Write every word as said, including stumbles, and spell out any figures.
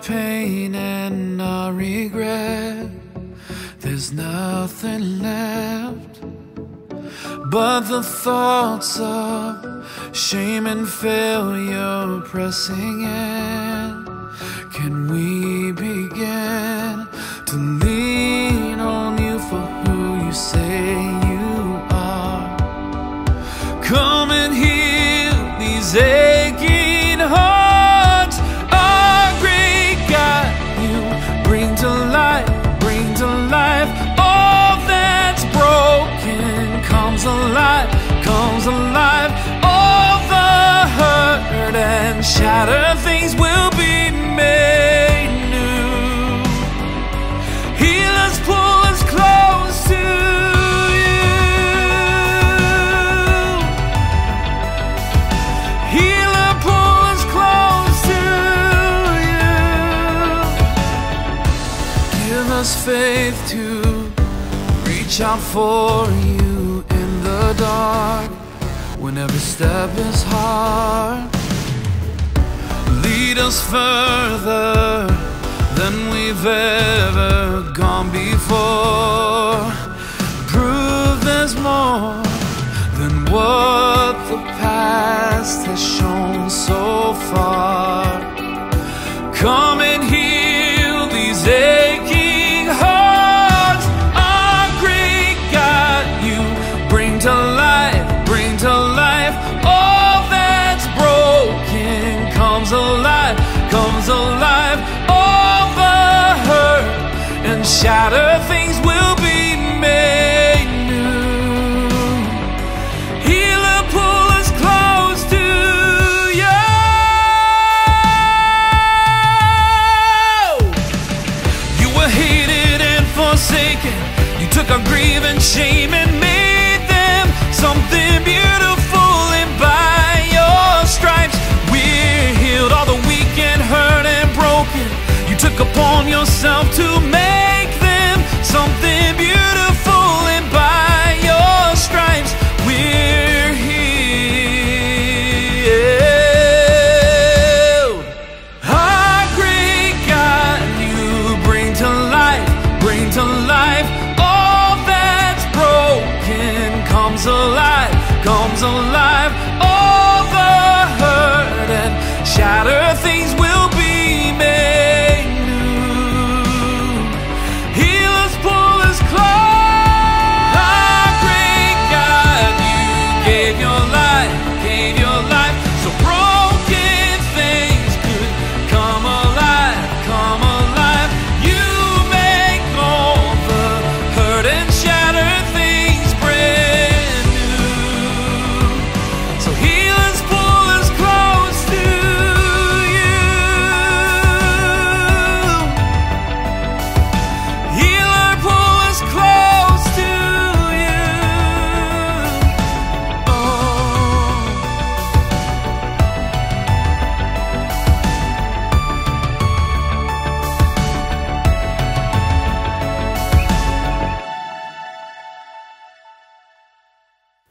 pain and our regret. There's nothing left but the thoughts of shame and failure pressing in. Can we begin to lean on you for who you say you are? Come and heal these aching hearts. Our great God, you bring to life, bring to life all that's broken. Comes alive, comes alive. All the hurt and shattered things will be made new. Heal us, pull us close to you. Healer, pull us close to you. Give us faith to reach out for you in the dark, when every step is hard. Lead us further than we've ever gone before. Prove there's more than what the past has shown so far. Come and heal these aching hearts. Our great God, you bring to life, bring to life all that's broken. Comes alive, comes alive. All the hurt and shattered things will be made new. Healer, pull us close to you. You were hated and forsaken. You took our grief and shame and made them something beautiful, and by your stripes we're healed. All the weak and hurt and broken, you took upon yourself to make them something beautiful, and by your stripes we're healed. Our great God, you bring to life, bring to life all that's broken. Comes alive, comes alive. All the hurt and shattered things